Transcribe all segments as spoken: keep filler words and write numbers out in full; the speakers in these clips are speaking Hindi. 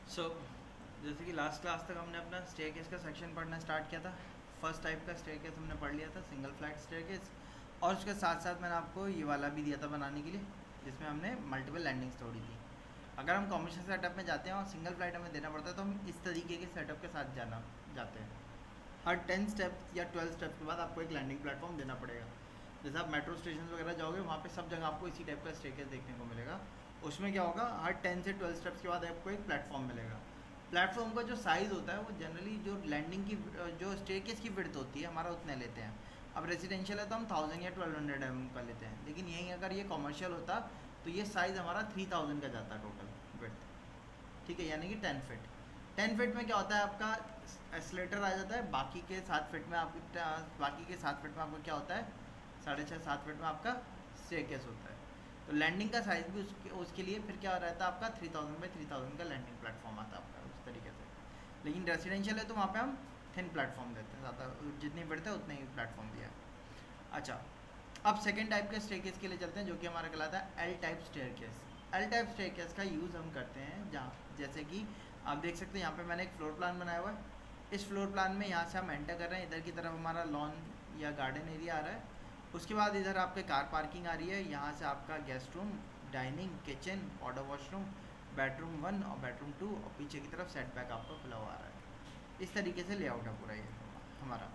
सो so, जैसे कि लास्ट क्लास तक हमने अपना स्टेयरकेस का सेक्शन पढ़ना स्टार्ट किया था। फर्स्ट टाइप का स्टेयरकेस हमने पढ़ लिया था, सिंगल फ्लैट स्टेयरकेस। और उसके साथ साथ मैंने आपको ये वाला भी दिया था बनाने के लिए, जिसमें हमने मल्टीपल लैंडिंग्स तोड़ी थी। अगर हम कॉमर्शियल सेटअप में जाते हैं और सिंगल फ्लाइट हमें देना पड़ता है तो हम इस तरीके के सेटअप के साथ जाना जाते हैं। हर टेन स्टेप या ट्वेल्व स्टेप के बाद आपको एक लैंडिंग प्लेटफॉर्म देना पड़ेगा। जैसे आप मेट्रो स्टेशन वगैरह जाओगे, वहाँ पे सब जगह आपको इसी टाइप का स्टेयरकेस देखने को मिलेगा। उसमें क्या होगा, हर टेन से ट्वेल्व स्टेप्स के बाद आपको एक प्लेटफॉर्म मिलेगा। प्लेटफॉर्म का जो साइज़ होता है वो जनरली जो लैंडिंग की जो स्टेयरकेस की विड्थ होती है हमारा उतने लेते हैं। अब रेजिडेंशियल है तो हम थाउजेंड या ट्वेल्व हंड्रेड एम का लेते हैं, लेकिन यहीं अगर ये कॉमर्शियल होता तो ये साइज़ हमारा थ्री थाउजेंड का जाता है टोटल विड्थ। ठीक है, यानी कि टेन फिट। टेन फिट में क्या होता है, आपका एस्लेटर आ जाता है। बाकी के सात फिट में आपकी बाकी के सात फिट में आपका क्या होता है, साढ़े छः सात फिट में आपका स्टेयरकेस होता है। तो लैंडिंग का साइज़ भी उसके उसके लिए फिर क्या रहता है, आपका three thousand by three thousand का लैंडिंग प्लेटफॉर्म आता है आपका उस तरीके से। लेकिन रेसिडेंशियल है तो वहाँ पे हम थिन प्लेटफॉर्म देते हैं, ज़्यादा जितनी बढ़ते हैं उतने ही प्लेटफॉर्म दिया है। अच्छा, अब सेकेंड टाइप के स्टेयरकेस के लिए चलते हैं, जो कि हमारा कहलाता है L type staircase. L type staircase का यूज़ हम करते हैं जहाँ, जैसे कि आप देख सकते हैं यहाँ पे मैंने एक फ्लोर प्लान बनाया हुआ है। इस फ्लोर प्लान में यहाँ से हम एंटर कर रहे हैं, इधर की तरफ हमारा लॉन या गार्डन एरिया आ रहा है। उसके बाद इधर आपके कार पार्किंग आ रही है, यहाँ से आपका guest room, dining, kitchen, order washroom, bedroom one और बेडरूम टू, और पीछे की तरफ सेटबैक आपका खुला हुआ आ रहा है। इस तरीके से लेआउट है पूरा ये हमारा।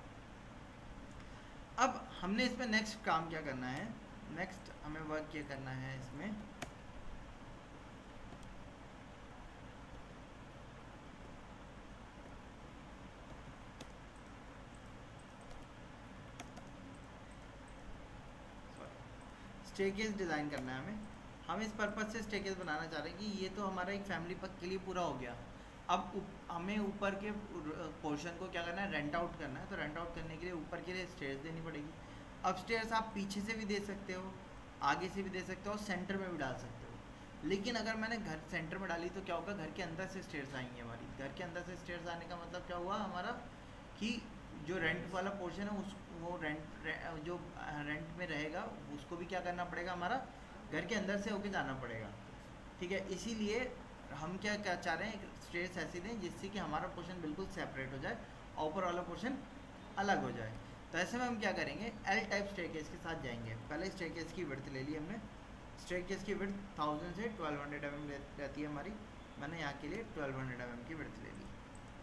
अब हमने इसमें नेक्स्ट काम क्या करना है, नेक्स्ट हमें वर्क क्या करना है इसमें, स्टेयरकेस डिज़ाइन करना है हमें। हम इस पर्पज़ से स्टेयरकेस बनाना चाह रहे हैं कि ये तो हमारा एक फैमिली पक के लिए पूरा हो गया। अब उप, हमें ऊपर के पोर्शन को क्या करना है, रेंट आउट करना है। तो रेंट आउट करने के लिए ऊपर के लिए स्टेयर्स देनी पड़ेगी। अब स्टेयर्स आप पीछे से भी दे सकते हो, आगे से भी दे सकते हो, सेंटर में भी डाल सकते हो। लेकिन अगर मैंने घर सेंटर में डाली तो क्या होगा, घर के अंदर से स्टेयर्स आएंगी हमारी। घर के अंदर से स्टेयर्स आने का मतलब क्या हुआ हमारा, कि जो रेंट वाला पोर्शन है उस वो रेंट रे, जो रेंट में रहेगा उसको भी क्या करना पड़ेगा, हमारा घर के अंदर से होके जाना पड़ेगा। ठीक है, इसीलिए हम क्या क्या चाह रहे हैं, स्टेयर्स ऐसी दें जिससे कि हमारा पोर्शन बिल्कुल सेपरेट हो जाए और ऊपर वाला पोर्शन अलग हो जाए। तो ऐसे में हम क्या करेंगे, एल टाइप स्टेयरकेस के साथ जाएंगे। पहले स्टेयरकेस की विड्थ ले ली हमने। स्टेयरकेस की विड्थ थाउजेंड से ट्वेल्व हंड्रेड एम एम रहती है हमारी। मैंने यहाँ के लिए ट्वेल्व हंड्रेड एम एम की विड्थ ले ली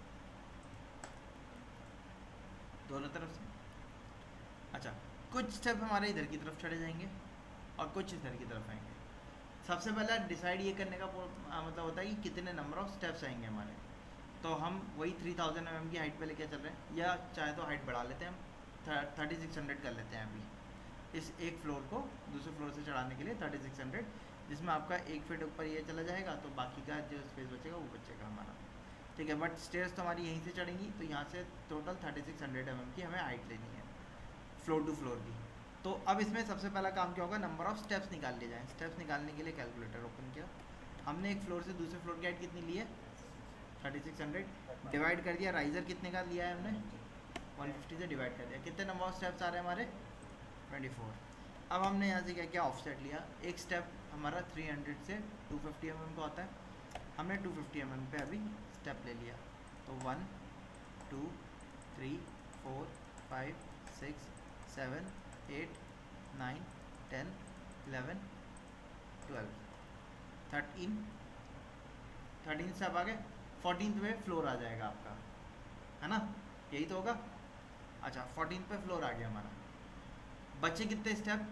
दोनों तरफ से। अच्छा, कुछ स्टेप हमारे इधर की तरफ चढ़े जाएंगे और कुछ इधर की तरफ आएंगे। सबसे पहला डिसाइड ये करने का मतलब होता है कि कितने नंबर ऑफ स्टेप्स आएंगे हमारे। तो हम वही थ्री थाउजेंड एम एम की हाइट पे लेके चल रहे हैं, या चाहे तो हाइट बढ़ा लेते हैं, हम थर्टी सिक्स हंड्रेड कर लेते हैं अभी। इस एक फ्लोर को दूसरे फ्लोर से चढ़ाने के लिए थर्टी सिक्स हंड्रेड, जिसमें आपका एक फीट ऊपर ये चला जाएगा तो बाकी का जो स्पेस बचेगा वो बचेगा हमारा। ठीक है, बट स्टेयर्स तो हमारी यहीं से चढ़ेंगी, तो यहाँ से total thirty six hundred M M की हमें हाइट लेनी है फ्लोर टू फ्लोर की। तो अब इसमें सबसे पहला काम क्या होगा, नंबर ऑफ स्टेप्स निकाल लिए जाएँ। स्टेप्स निकालने के लिए कैलकुलेटर ओपन किया। हमने एक फ्लोर से दूसरे फ्लोर की हाइट कितनी ली है, थर्टी सिक्स हंड्रेड डिवाइड कर दिया। राइज़र कितने का लिया है हमने, वन फिफ्टी से डिवाइड कर दिया। कितने नंबर ऑफ स्टेप्स आ रहे हैं हमारे, ट्वेंटी फोर। अब हमने यहाँ से क्या किया, ऑफसेट लिया। एक स्टेप हमारा थ्री हंड्रेड से टू फिफ्टी एम एम का होता है, हमने टू फिफ्टी एम एम पे अभी स्टेप ले लिया। तो one two three four five six seven eight nine ten eleven twelve thirteen thirteen से अब आगे फोर्टीन में फ्लोर आ जाएगा आपका, है ना, यही तो होगा। अच्छा, फोर्टीन पे फ्लोर आ गया हमारा। बचे कितने स्टेप,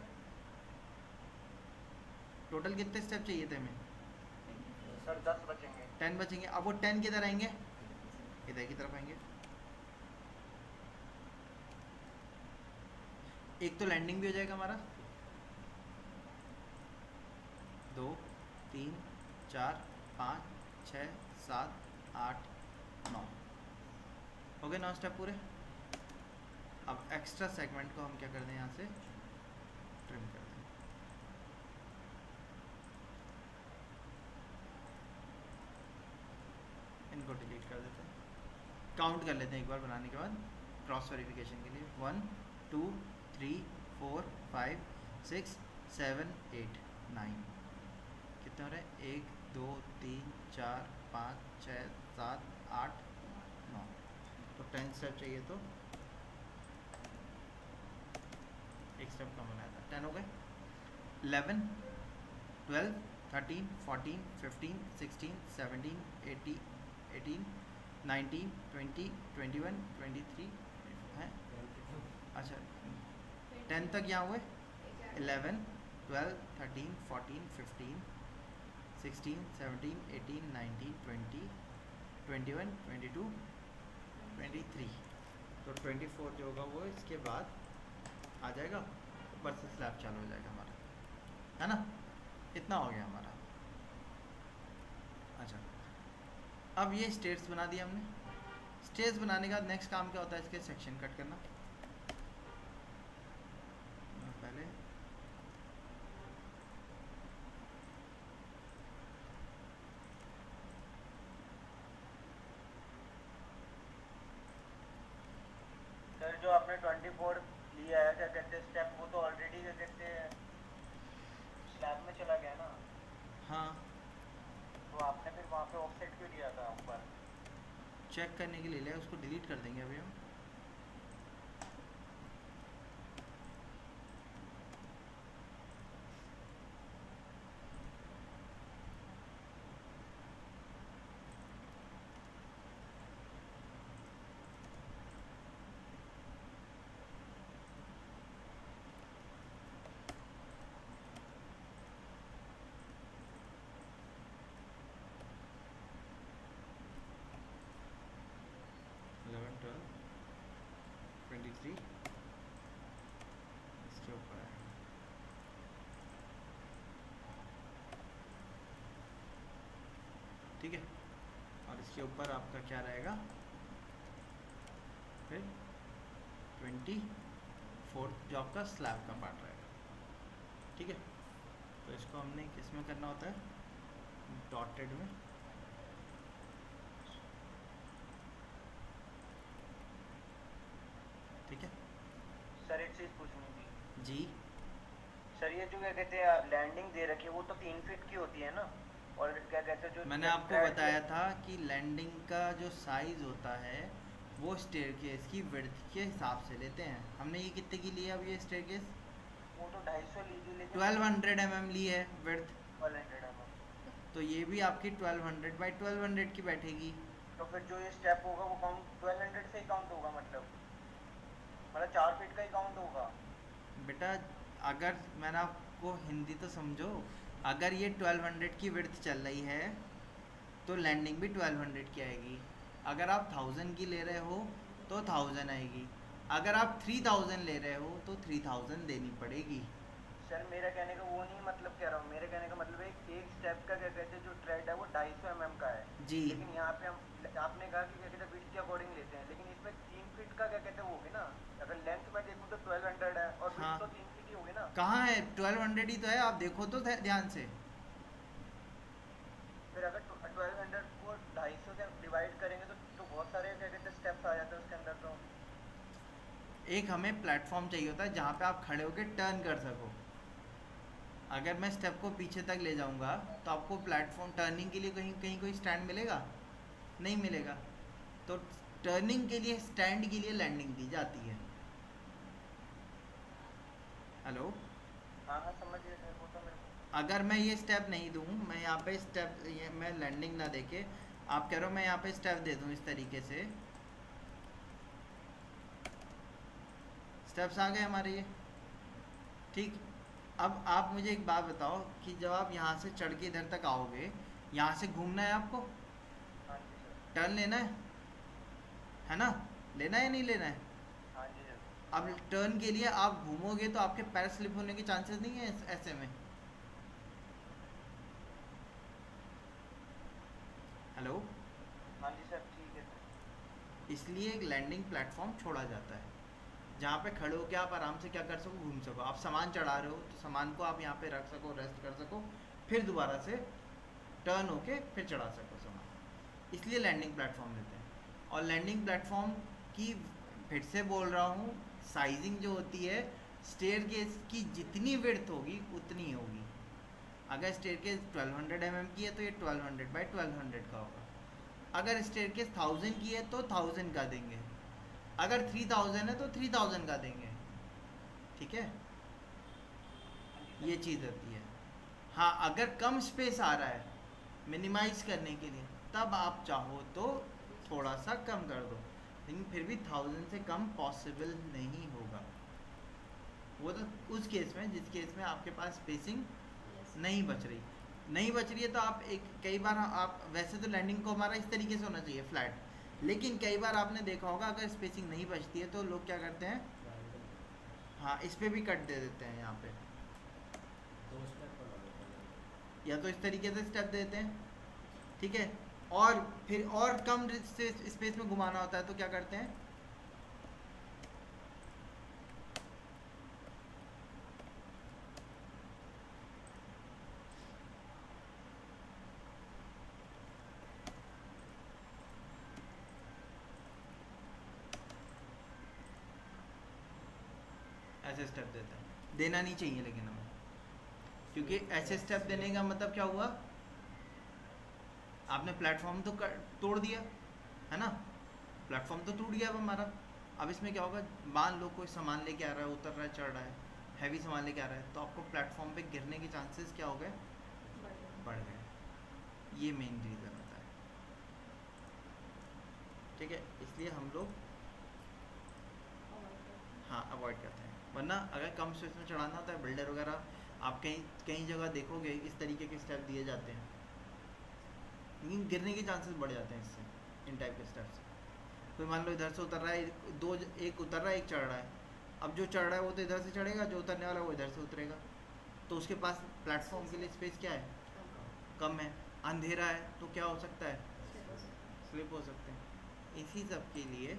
टोटल कितने स्टेप चाहिए थे हमें, सर दस बचेंगे। टेन बचेंगे। अब वो टेन किधर आएंगे, इधर की तरफ आएंगे। एक तो लैंडिंग भी हो जाएगा हमारा, दो तीन चार पाँच छः सात आठ नौ, हो गए नौ स्टेप पूरे। अब एक्स्ट्रा सेगमेंट को हम क्या कर दें, यहाँ से ट्रिम कर दें। इनको डिलीट कर देते हैं। काउंट कर लेते हैं एक बार बनाने के बाद क्रॉस वेरिफिकेशन के लिए। One two three four five six seven eight nine, कितने हो रहे हैं, एक दो तीन चार पाँच छः सात आठ नौ, तो टेन स्टेप चाहिए तो एक स्टेप कम बनाया था। टेन हो गए। Eleven twelve thirteen fourteen fifteen sixteen seventeen eighty eighteen nineteen twenty twenty one twenty three है। अच्छा टेन तक यहाँ हुए। Eleven twelve thirteen fourteen fifteen sixteen seventeen eighteen nineteen twenty twenty one twenty two twenty three, तो ट्वेंटी फोर जो होगा वो इसके बाद आ जाएगा, ऊपर से स्लैब चालू हो जाएगा हमारा, है ना। इतना हो गया हमारा। अच्छा अब ये स्टेट्स बना दिया हमने। स्टेट्स बनाने के बाद नेक्स्ट काम क्या होता है, इसके सेक्शन कट करना। पहले सर जो आपने ट्वेंटी फोर लिया है क्या कहते हैं स्टेप, वो तो ऑलरेडी क्या कहते हैं स्लैब में चला गया ना। हाँ तो आपने फिर वहाँ पे ऑफसेट क्यों दिया था ऊपर? चेक करने के लिए लिया, उसको डिलीट कर देंगे अभी हम। इलेवन ट्वेल्व ट्वेंटी थ्री इसके ऊपर है। ठीक है, और इसके ऊपर आपका क्या रहेगा फिर ट्वेंटी फोर्थ जो आपका स्लैब का पार्ट रहेगा। ठीक है, तो इसको हमने किस में करना होता है, डॉटेड में। ठीक है सर एक चीज़ पूछनी थी जी। सर, ये जो क्या कहते हैं लैंडिंग दे रखी है वो तो तीन फीट की होती है ना, और क्या कहते हैं जो मैंने आपको बताया था कि लैंडिंग का जो साइज़ होता है वो स्टेयरकेस की विड्थ के हिसाब से लेते हैं। हमने ये कितने की ली है अब ये स्टेयरकेस? वो तो ढाई सौ ली थी, लेकिन ट्वेल्व हंड्रेड एम एम ली है विड्थ, ट्वेल्व हंड्रेड एम। तो ये भी आपकी twelve hundred by twelve hundred की बैठेगी। तो फिर जो ये स्टेप होगा वो काउंट ट्वेल्व हंड्रेड से ही काउंट होगा, मतलब मतलब चार फीट का ही काउंट होगा। बेटा अगर मैंने आपको हिंदी तो समझो, अगर ये ट्वेल्व हंड्रेड की विड्थ चल रही है तो लैंडिंग भी ट्वेल्व हंड्रेड की आएगी। अगर आप थाउजेंड की ले रहे हो तो थाउजेंड आएगी, अगर आप थ्री थाउजेंड ले रहे हो तो थ्री थाउजेंड देनी पड़ेगी। सर मेरा कहने का वो नहीं मतलब कह रहा हूँ, मेरे कहने का मतलब है एक स्टेप का क्या कहते हैं जो ट्रेड है वो ढाई सौ एम एम का है जी। लेकिन यहाँ पे हम आपने कहा कि क्या कहते हैं विड्थ के अकॉर्डिंग लेते हैं, लेकिन इसमें तीन फीट का क्या कहते हैं वो होगी ना। अगर लेंथ में देखूँ तो ट्वेल्व हंड्रेड है और हाँ। विड्थ तो तीन फीट ही होगी ना। कहाँ है, ट्वेल्व हंड्रेड ही तो है, आप देखो तो ध्यान से। फिर अगर ट्वेल्व हंड्रेड को ढाई सौ से डिवाइड करेंगे तो, तो बहुत सारे क्या कहते हैं स्टेप्स आ जाते हैं उसके अंदर। तो एक हमें प्लेटफॉर्म चाहिए होता है जहाँ पे आप खड़े होकर टर्न कर सको। अगर मैं स्टेप को पीछे तक ले जाऊँगा तो आपको प्लेटफॉर्म टर्निंग के लिए कहीं कहीं कोई स्टैंड मिलेगा? नहीं मिलेगा। तो टर्निंग के लिए स्टैंड के लिए लैंडिंग दी जाती है। हेलो, हाँ हाँ समझ गया सर, वो तो मेरे को अगर मैं ये स्टेप नहीं दूँ, मैं यहाँ पे स्टेप ये मैं लैंडिंग ना देके, आप कह रहे हो मैं यहाँ पे स्टेप दे दूँ इस तरीके से, स्टेप्स आ गए हमारे ये। ठीक, अब आप मुझे एक बात बताओ कि जब आप यहाँ से चढ़ के इधर तक आओगे, यहाँ से घूमना है आपको, हाँ जी सर। टर्न लेना है है ना, लेना है नहीं लेना है? हाँ जी सर। अब टर्न के लिए आप घूमोगे तो आपके पैर स्लिप होने के चांसेस नहीं है ऐसे में। हेलो, हाँ जी सर ठीक है सर। इसलिए एक लैंडिंग प्लेटफॉर्म छोड़ा जाता है जहाँ पे खड़े होकर आप आराम से क्या कर सको, घूम सको। आप सामान चढ़ा रहे हो तो सामान को आप यहाँ पे रख सको, रेस्ट कर सको, फिर दोबारा से टर्न होके फिर चढ़ा सको सामान, इसलिए लैंडिंग प्लेटफॉर्म देते हैं। और लैंडिंग प्लेटफॉर्म की फिर से बोल रहा हूँ, साइजिंग जो होती है स्टेयरकेस की जितनी विड्थ होगी उतनी होगी। अगर staircase twelve hundred M M की है तो ये twelve hundred by twelve hundred का होगा। अगर स्टेयरकेस थाउजेंड की है तो थाउजेंड का देंगे, अगर थ्री थाउजेंड है तो थ्री थाउजेंड का देंगे। ठीक है, ये चीज़ होती है। हाँ, अगर कम स्पेस आ रहा है मिनिमाइज करने के लिए तब आप चाहो तो थोड़ा सा कम कर दो, लेकिन फिर भी थाउजेंड से कम पॉसिबल नहीं होगा। वो तो उस केस में जिस केस में आपके पास स्पेसिंग नहीं बच रही नहीं बच रही है तो आप एक कई बार आप वैसे तो लैंडिंग को हमारा इस तरीके से होना चाहिए फ्लैट, लेकिन कई बार आपने देखा होगा अगर स्पेसिंग नहीं बचती है तो लोग क्या करते हैं, हाँ इस पर भी कट दे देते हैं यहाँ पे, या तो इस तरीके से स्टेप देते हैं। ठीक है, और फिर और कम से स्पेस में घुमाना होता है तो क्या करते हैं, ऐसे स्टेप देते हैं। देना नहीं चाहिए लेकिन हमें, क्योंकि ऐसे स्टेप देने का मतलब क्या हुआ, आपने प्लेटफॉर्म तो कर, तोड़ दिया है ना, प्लेटफॉर्म तो टूट गया अब हमारा। अब इसमें क्या होगा, मान लो कोई सामान लेके आ रहा है, उतर रहा है, चढ़ रहा है, हैवी सामान लेके आ रहा है, तो आपको प्लेटफॉर्म पे गिरने के चांसेस क्या हो गए, बढ़ गए। ये मेन रीज़न होता है। ठीक है, इसलिए हम लोग हाँ अवॉइड करते हैं। वरना अगर कम स्पेस में चढ़ाना होता है बिल्डर वगैरह, आप कहीं कहीं जगह देखोगे इस तरीके के स्टेप दिए जाते हैं, लेकिन गिरने के चांसेस बढ़ जाते हैं इससे, इन टाइप के स्टेप्स। कोई मान लो इधर से उतर रहा है, दो एक उतर रहा है एक चढ़ रहा है, अब जो चढ़ रहा है वो तो इधर से चढ़ेगा, जो उतरने वाला है वो इधर से उतरेगा, तो उसके पास प्लेटफॉर्म के लिए स्पेस क्या है, कम है। अंधेरा है तो क्या हो सकता है, स्लिप हो सकते हैं। इसी सब के लिए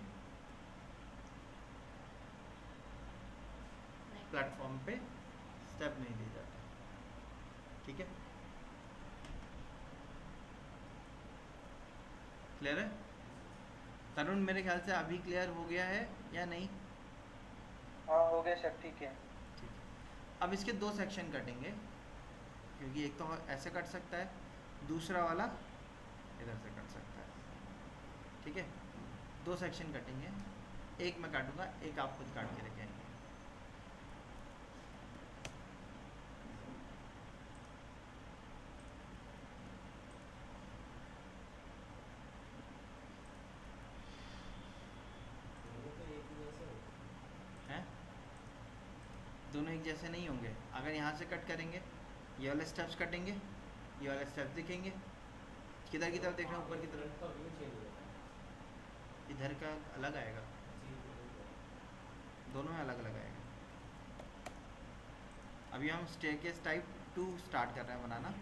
प्लेटफॉर्म पे स्टेप नहीं दिए जाते। ठीक है, क्लियर है तरुण? मेरे ख्याल से अभी क्लियर हो गया है या नहीं? हाँ हो गया सर, ठीक है। ठीक है, अब इसके दो सेक्शन कटेंगे, क्योंकि एक तो ऐसे कट सकता है, दूसरा वाला इधर से कट सकता है। ठीक है, दो सेक्शन कटेंगे, एक मैं काटूंगा, एक आप खुद काट के रखेंगे। दोनों एक जैसे नहीं होंगे। अगर यहाँ से कट करेंगे, ये वाले स्टेप्स कटेंगे, ये वाले स्टेप्स दिखेंगे। किधर की तरफ देख रहे हैं, ऊपर की तरफ, इधर का अलग आएगा, दोनों में अलग अलग आएगा। अभी हम स्टेयरकेस टाइप टू स्टार्ट कर रहे हैं बनाना।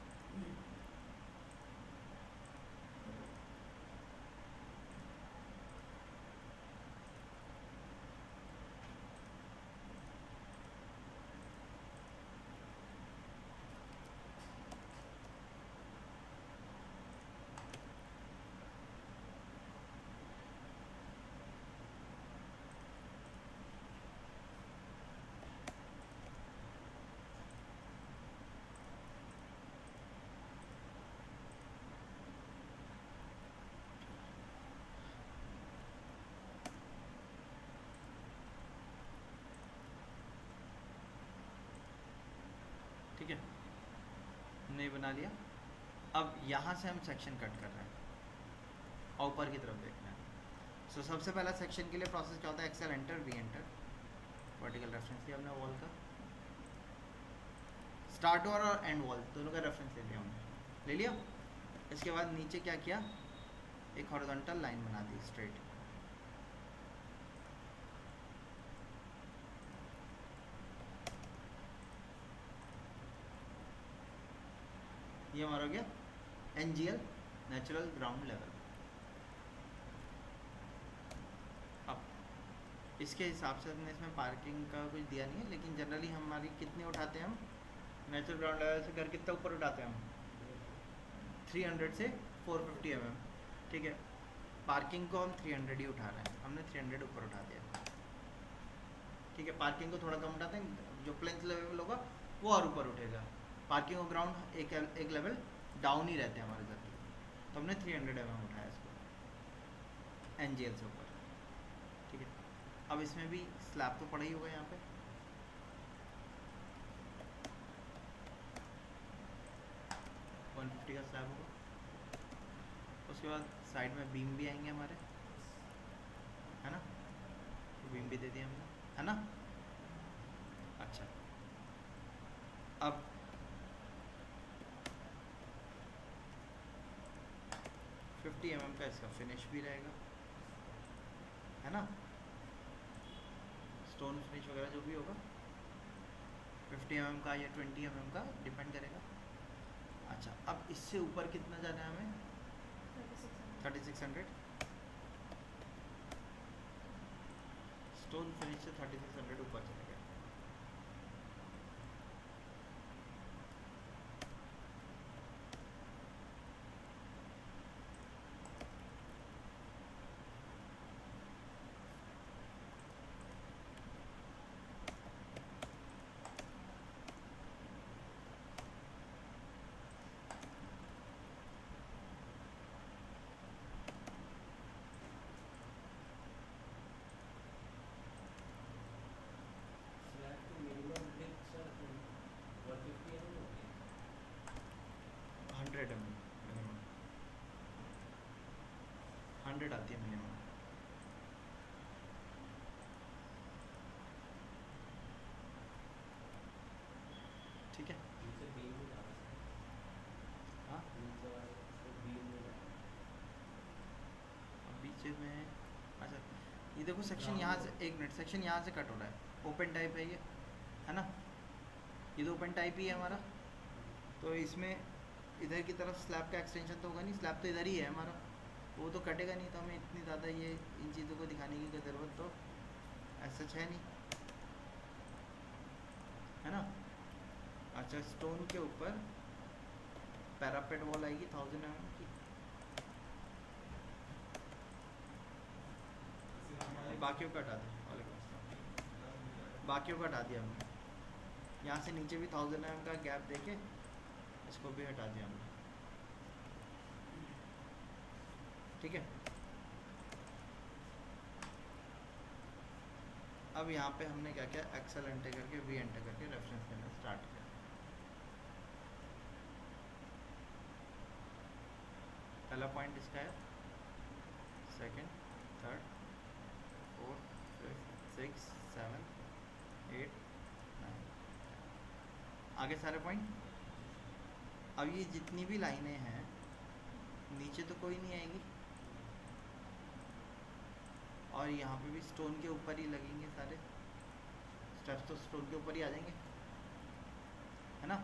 ठीक है, हमने बना लिया। अब यहाँ से हम सेक्शन कट कर रहे हैं और ऊपर की तरफ देखना है। सो so, सबसे पहला सेक्शन के लिए प्रोसेस क्या होता है, XL enter, V enter, vertical reference लिया हमने वॉल का, स्टार्ट वॉल और एंड वॉल दोनों का रेफरेंस ले लिया हमने, ले लिया। इसके बाद नीचे क्या किया, एक हॉरिजॉन्टल लाइन बना दी स्ट्रेट, ये हमारा हो गया N G L, natural ground level. अब इसके हिसाब से हमने इसमें पार्किंग का कुछ दिया नहीं है, लेकिन जनरली हमारी कितनी उठाते हैं हम, नेचुरल ग्राउंड लेवल से घर कितना ऊपर उठाते हैं हम, तीन सौ से चार सौ पचास एम एम। ठीक है, पार्किंग को हम तीन सौ ही उठा रहे हैं, हमने तीन सौ ऊपर उठा दिया। ठीक है, पार्किंग को थोड़ा कम उठाते हैं, जो प्लेन्स लेवल होगा वो और ऊपर उठेगा, पार्किंग और ग्राउंड एक एक लेवल डाउन ही रहते हैं हमारे घर के, तो हमने थ्री हंड्रेड एम एम उठाया इसको एन जी एल से ऊपर। ठीक है, अब इसमें भी स्लैब तो पड़ा ही होगा यहाँ पे, वन फिफ्टी का स्लैब होगा। उसके बाद साइड में बीम भी आएंगे हमारे, है ना, तो बीम भी दे दिया हमने, है ना। अच्छा, अब फिफ्टी एम एम का इसका फिनिश भी रहेगा, है ना, स्टोन फिनिश वगैरह जो भी होगा फिफ्टी एम एम का या ट्वेंटी एम एम का डिपेंड करेगा। अच्छा, अब इससे ऊपर कितना जाना है हमें, thirty six hundred, stone finish से थर्टी सिक्स हंड्रेड ऊपर चले गए। हंड्रेड एम मिनिमम, हंड्रेड आती है मिनिमम। ठीक है, हाँ अब बीच में, अच्छा ये देखो सेक्शन यहाँ से, एक मिनट, सेक्शन यहाँ से कट हो रहा है, ओपन टाइप है ये, है ना, ये तो ओपन टाइप ही है हमारा, तो इसमें इधर की तरफ स्लैब का एक्सटेंशन तो होगा नहीं, स्लैब तो इधर ही है हमारा, वो तो कटेगा नहीं, तो हमें इतनी ज़्यादा ये इन चीज़ों को दिखाने की कोई ज़रूरत तो ऐसा है नहीं, है ना। अच्छा, स्टोन के ऊपर पैरापेट वॉल आएगी थाउजेंड एम एम की, बाकियों का हटा दें, बाकियों का हटा दिया हमने, यहाँ से नीचे भी थाउजेंड एम एम का गैप देके इसको भी हटा दिया हमने। ठीक है, अब यहाँ पे हमने क्या किया, एक्सेल एंटर करके वी एंटर करके रेफरेंस लेना स्टार्ट किया। पहला पॉइंट इसका है, second, third, fourth, fifth, six, seven, eight, nine, आगे सारे पॉइंट। अब ये जितनी भी लाइनें हैं नीचे तो कोई नहीं आएगी, और यहाँ पे भी स्टोन के ऊपर ही लगेंगे सारे स्टेप्स, तो स्टोन के ऊपर ही आ जाएंगे, है ना।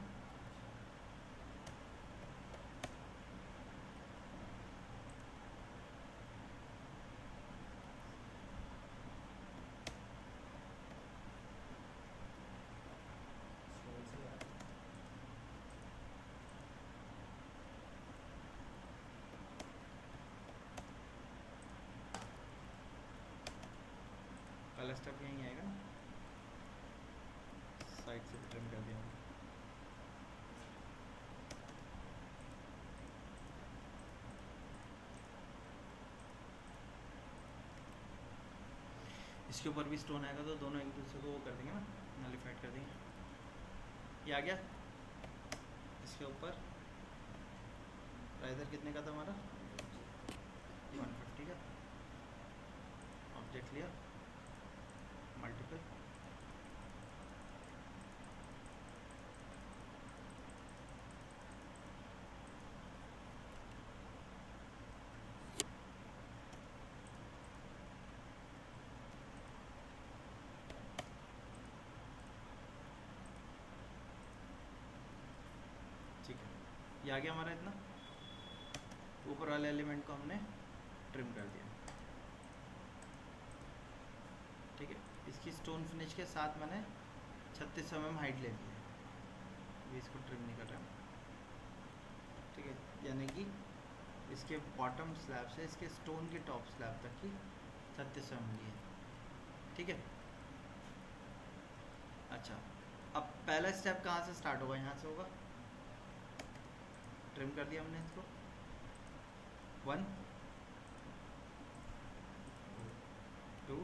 पहला स्टेप यहीं आएगा, साइड से ट्रिम कर दिया। इसके ऊपर भी स्टोन आएगा तो दोनों एक दूसरे को वो कर देंगे ना, नलिफाइड कर देंगे। ये आ गया, इसके ऊपर प्राइजर कितने का था हमारा, वन फिफ्टी का, ऑब्जेक्ट लिया, मल्टीपल, ठीक है, ये आ गया हमारा इतना। ऊपर वाले एलिमेंट को हमने ट्रिम कर दिया। ठीक है, इसकी स्टोन फिनिश के साथ मैंने छत्तीस एम एम हाइट ले ली है, अभी इसको ट्रिम नहीं कर रहा। ठीक है, यानी कि इसके बॉटम स्लैब से इसके स्टोन के टॉप स्लैब तक की छत्तीस एम एम ली है। ठीक है, अच्छा अब पहला स्टेप कहाँ से स्टार्ट होगा, यहाँ से होगा, ट्रिम कर दिया हमने इसको। One, two,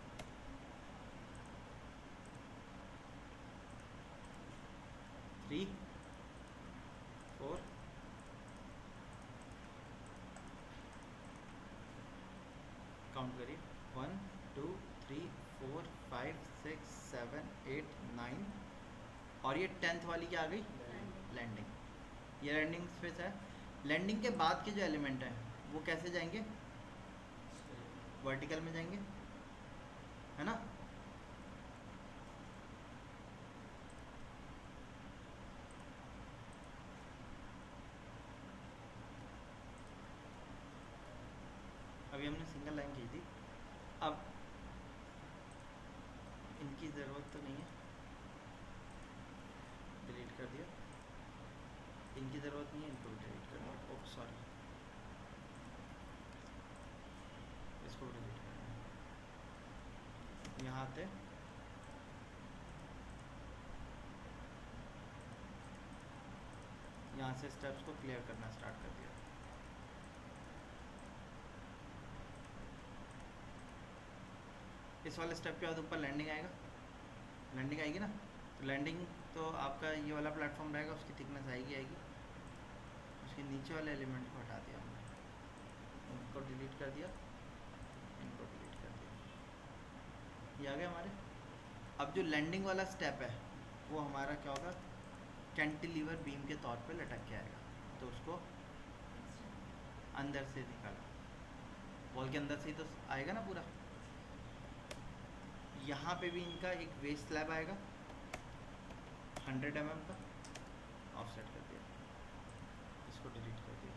three, four, count करिए, one, two, three, four, five, six, seven, eight, nine, और ये टेंथ वाली क्या आ गई, लैंडिंग। ये लैंडिंग स्पेस है। लैंडिंग के बाद के जो एलिमेंट हैं वो कैसे जाएंगे, वर्टिकल में जाएंगे, है ना। अभी हमने सिंगल लाइन की थी, अब इनकी ज़रूरत तो नहीं है, डिलीट कर दिया। इनकी ज़रूरत नहीं है, इनको डिलीट कर दिया। ओह सॉरी, इसको डिलीट कर दिया। यहाँ आते, यहाँ से स्टेप्स को क्लियर करना स्टार्ट कर दिया। इस वाले स्टेप के बाद ऊपर लैंडिंग आएगा, लैंडिंग आएगी ना। तो लैंडिंग तो आपका ये वाला प्लेटफॉर्म रहेगा, उसकी थिकनेस आएगी आएगी उसके नीचे वाले एलिमेंट को हटा दिया हमने, इनको डिलीट कर दिया, इनको डिलीट कर दिया। ये आ गया हमारे। अब जो लैंडिंग वाला स्टेप है वो हमारा क्या होगा, कैंटिलीवर बीम के तौर पे लटक के आएगा। तो उसको अंदर से निकाला, वॉल के अंदर से ही तो आएगा ना पूरा। यहाँ पे भी इनका एक वेस्ट स्लैब आएगा हंड्रेड एम एम का, ऑफसेट कर दिया, इसको डिलीट कर दिया।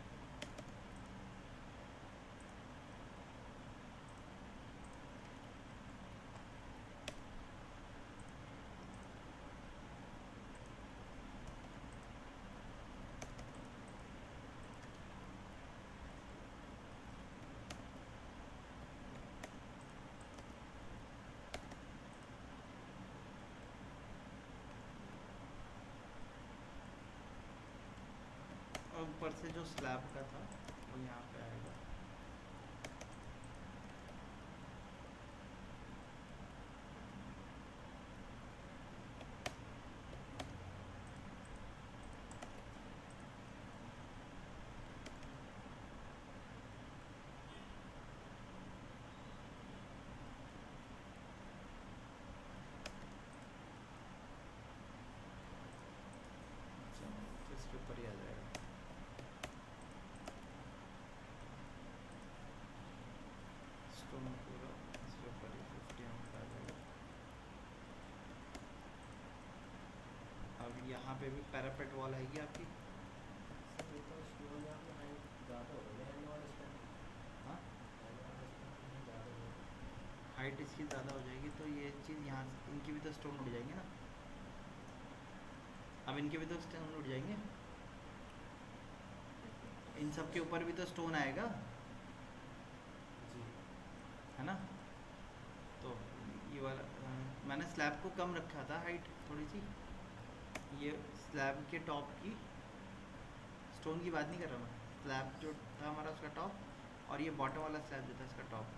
और ऊपर से जो स्लैब का था वो यहाँ पे आएगा। तो इसके ऊपर ही आ जाएगा। स्टोन पूरा इसके ऊपर ही फिफ्टी एम का आ जाएगा। अब यहाँ पे भी पैरापेट वॉल आएगी आपकी। हाँ, हाइट इसकी ज़्यादा हो जाएगी तो ये चीज़ यहाँ से, इनकी भी तो स्टोन उड़ जाएंगे ना। अब इनके भी तो स्टोन उड़ जाएंगे, इन सब के ऊपर भी तो स्टोन आएगा, है ना। तो ये वाला आ, मैंने स्लैब को कम रखा था हाइट थोड़ी सी। ये स्लैब के टॉप की, स्टोन की बात नहीं कर रहा मैं, स्लैब जो था हमारा उसका टॉप, और ये बॉटम वाला स्लैब जो था इसका टॉप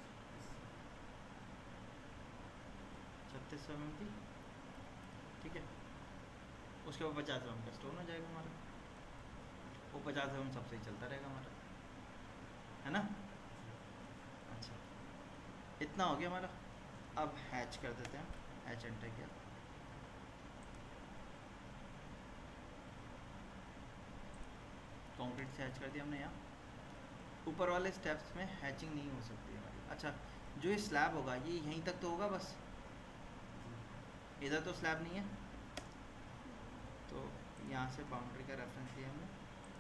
छत्तीस सौ एम एम थी, ठीक है। उसके ऊपर पचास एम एम का स्टोन हो जाएगा हमारा, वो पचास एम एम सबसे ही चलता रहेगा हमारा, है ना। अच्छा, इतना हो गया हमारा। अब हैच कर देते हैं, हैच एंटर किया। कंक्रीट से हैच कर दिया हमने। यहाँ ऊपर वाले स्टेप्स में हैचिंग नहीं हो सकती हमारी। अच्छा, जो ये स्लैब होगा ये यहीं तक तो होगा बस, इधर तो स्लैब नहीं है, तो यहाँ से बाउंड्री का रेफरेंस लिया हमने।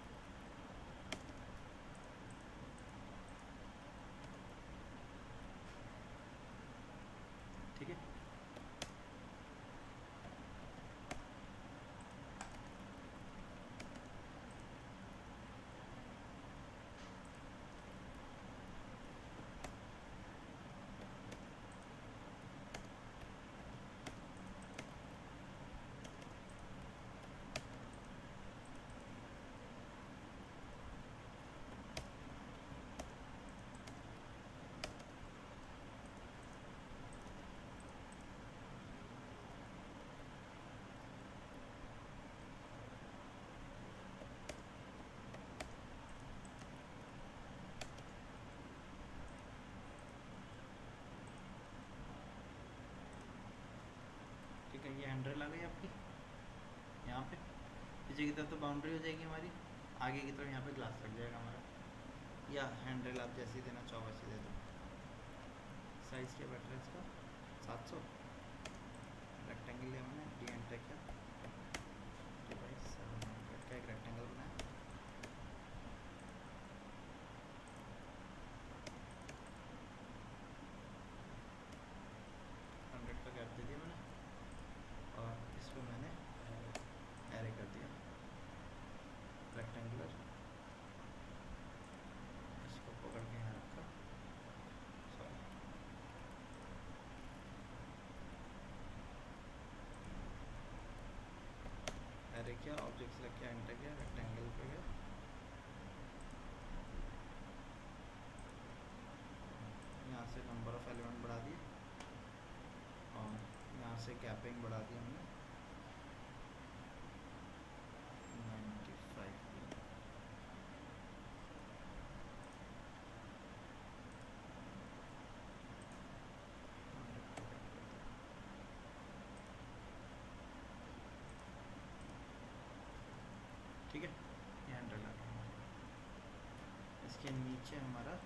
ठीक है, पीछे की तरफ तो बाउंड्री हो जाएगी हमारी, आगे की तरफ यहाँ पे ग्लास लग जाएगा हमारा, या हैंड रेल आप जैसे देना चाहो वैसे दे दो। साइज़ क्या बैठ रहा है इसका, सात सौ। रेक्टेंगल लिया मैंने, डी एन टेक है डिवाइस सेवन हंड्रेड का एक रेक्टेंगल बनाया। हंड्रेड का गैप दे दिया मैंने, और इस पर मैंने एरे कर दिया रेक्टेंगुलर। इसको पकड़ के यहाँ रखा, सॉरी एरे किया, ऑब्जेक्ट सेलेक्ट किया, एंटर किया, रेक्टेंगल पे गया, यहाँ से नंबर ऑफ एलिमेंट बढ़ा दिए, और यहाँ से गैपिंग बढ़ा दी हमने नाइन्टी फाइव। ठीक है, ये हैंडल आ गया। इसके नीचे हमारा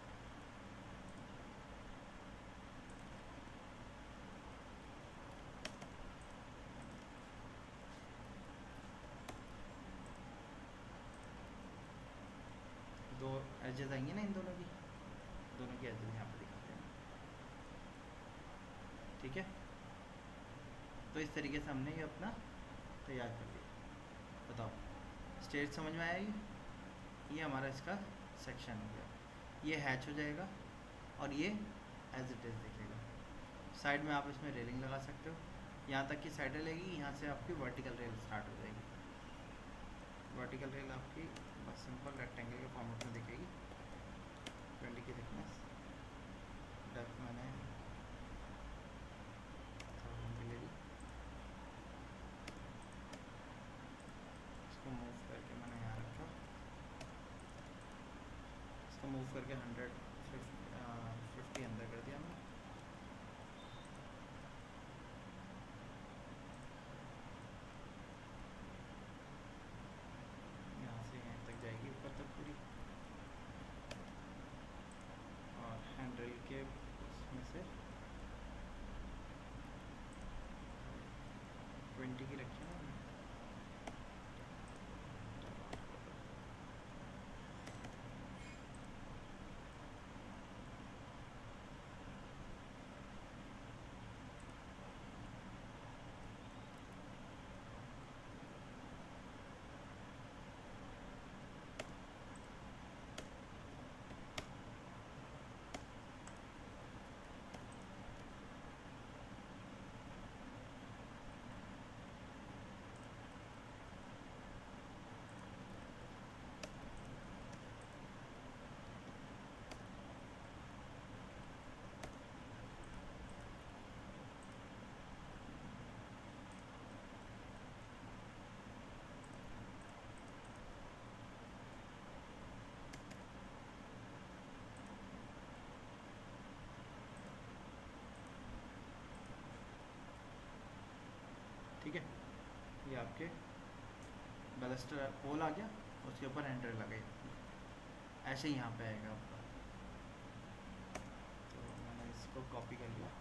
दो एजेस आएंगे ना, इन दोनों की दोनों की एजेस यहाँ पर दिखाते हैं। ठीक है, तो इस तरीके से हमने ये अपना तैयार कर लिया। बताओ स्टेज समझ में आया? ये ये हमारा इसका सेक्शन हो गया, ये हैच हो जाएगा और ये एज इट इज़ दिखेगा। साइड में आप इसमें रेलिंग लगा सकते हो, यहाँ तक की साइड लगेगी, यहाँ से आपकी वर्टिकल रेल स्टार्ट हो जाएगी। वर्टिकल रेल आपकी बस सिंपल रेक्टेंगल के फॉर्मेट में दिखेगी, ट्वेंटी की थिकनेस, डेप्थ मैंने थाउजेंड की ले ली। इसको मूव करके मैंने यहाँ रखा, इसको मूव करके हंड्रेड फिफ्टी अंदर कर दिया मैंने। यहाँ से यहाँ तक जाएगी ऊपर तक पूरी, और हैंडल के उसमें से ट्वेंटी की रखी है ना। ठीक है, ये आपके बैलस्टर पोल आ गया, उसके ऊपर हैंडल लगे, ऐसे ही यहाँ पे आएगा आपका। तो मैंने इसको कॉपी कर लिया,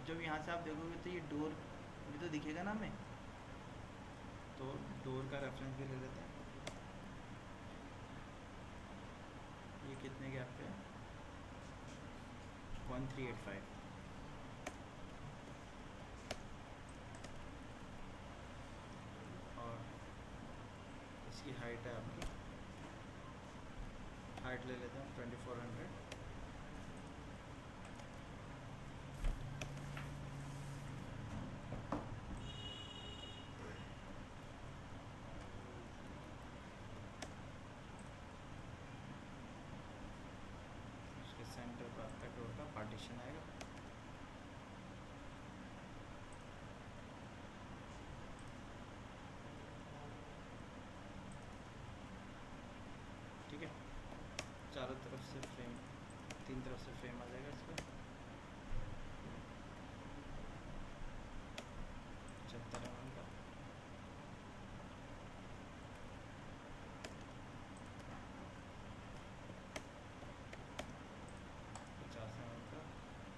अब जब यहाँ से आप देखोगे तो ये डोर भी तो दिखेगा ना हमें, तो डोर का रेफरेंस भी ले लेते हैं। ये कितने गैप पे है? One three eight five. और इसकी हाइट है आपकी, हाइट ले लेते हैं ट्वेंटी फोर हंड्रेड। सेंटर पर आपका डोर का पार्टीशन आएगा। ठीक है, चारों तरफ से फ्रेम, तीन तरफ से फ्रेम आ जाएगा इस पर। पचहत्तर एम एम का, पचास एम एम का,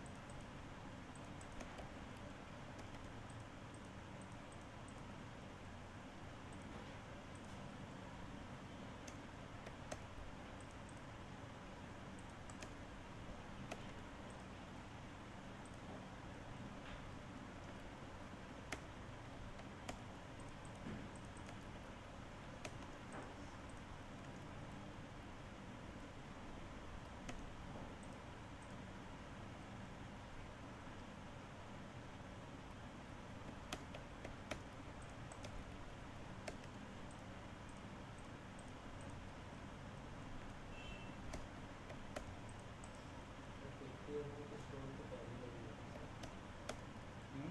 हम्म,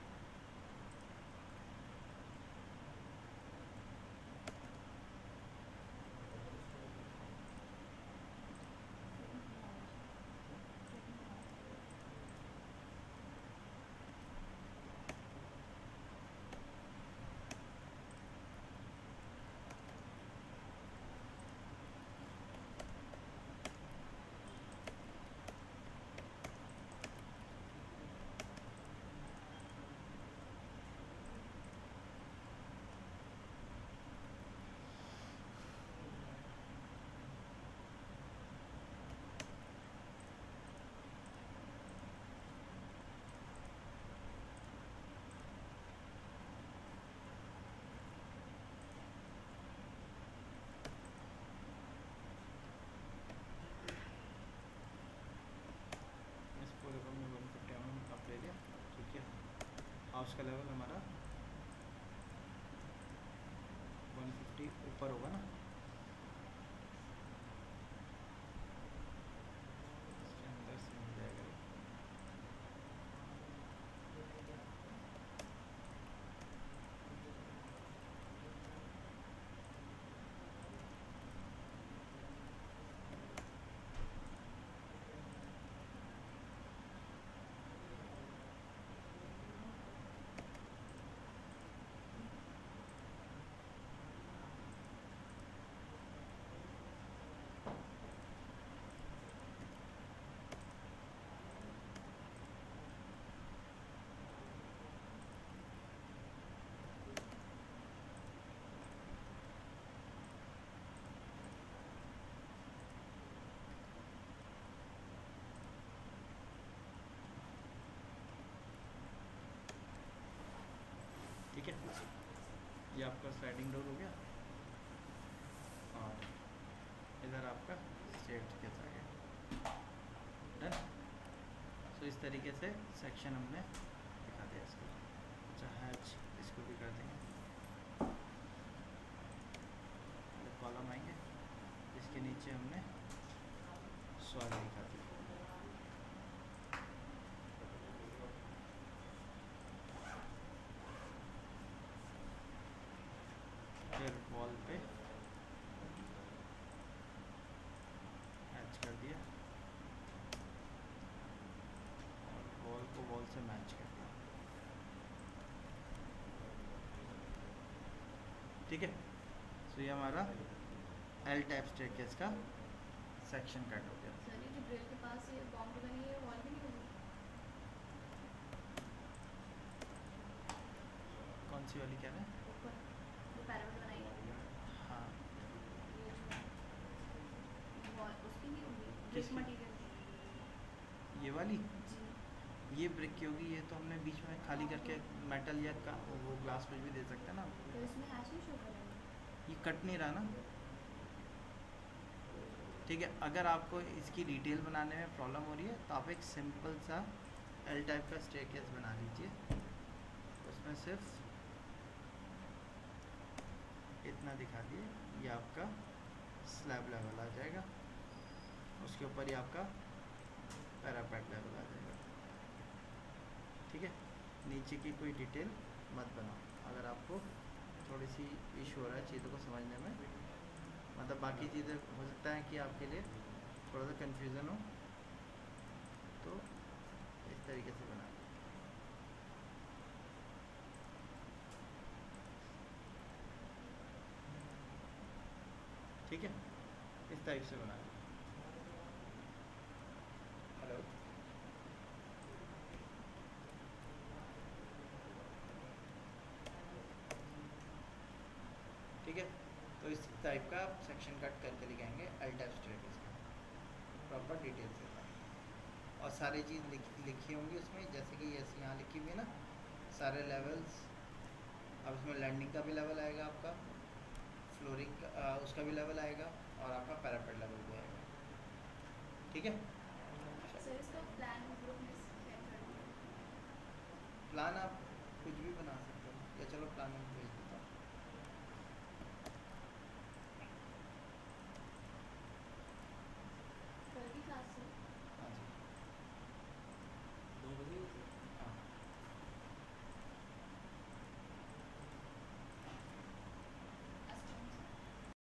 इस पूरे को मैं वन फिफ्टी एम एम आप ले लिया। ठीक है, हाउस का लेवल हमारा वन फिफ्टी ऊपर होगा ना, इसके अंदर से मिल जाएगा। ठीक है, ये आपका स्लाइडिंग डोर हो गया और इधर आपका स्टेयरकेस आ गया। डन। सो इस तरीके से सेक्शन हमने दिखा दिया इसको। अच्छा हैच इसको भी कर देंगे, कॉलम आएंगे, इसके नीचे हमने स्वाग दिखा दिया। फिर वॉल पे मैच कर दिया और वॉल को वॉल से मैच कर दिया। ठीक है, सो ये हमारा एल टाइप स्टेयरकेस का सेक्शन कट हो गया। सर ये जो ग्रिल के पास ये बाउंड्री बनी है वॉल भी नहीं होगी? कौन सी वाली कह रहे हैं? ऊपर जो पैरामिड बनाई है हाँ ये जो वॉल उसकी नहीं होगी ब्रिक किसकी? मटेरियल ये वाली जी। ये ब्रिक की होगी, ये तो हमने बीच में खाली करके मेटल या का वो ग्लास पे भी दे सकते हैं ना। तो इसमें हैश नहीं शो करेंगे। ये कट नहीं रहा ना, ठीक है। अगर आपको इसकी डिटेल बनाने में प्रॉब्लम हो रही है तो आप एक सिंपल सा एल टाइप का स्टेयरकेस बना लीजिए, उसमें सिर्फ इतना दिखा दिए, ये आपका स्लैब लेवल आ जाएगा, उसके ऊपर ही आपका पैरापेट लेवल आ जाएगा, ठीक है। नीचे की कोई डिटेल मत बनाओ, अगर आपको थोड़ी सी इशू हो रहा है चीज़ों को समझने में, मतलब बाकी चीज़ें हो सकता है कि आपके लिए थोड़ा सा कन्फ्यूज़न हो, तो इस तरीके से बना, ठीक है, इस टाइप से बना। हेलो, ठीक है। तो इस टाइप का आप सेक्शन कट करके लिखाएंगे एल टाइप स्टेयरकेस का, प्रॉपर डिटेल से, और सारी चीज़ लिखी लिखी होंगी उसमें, जैसे कि ये यहाँ लिखी हुई है ना सारे लेवल्स। अब इसमें लैंडिंग का भी लेवल आएगा आपका, फ्लोरिंग का आ, उसका भी लेवल आएगा, और आपका पैरापेट लेवल भी आएगा, ठीक है। सर इसका प्लान ग्रुप में शेयर कर दीजिए। प्लान आप कुछ भी बना सकते हो, या चलो प्लान में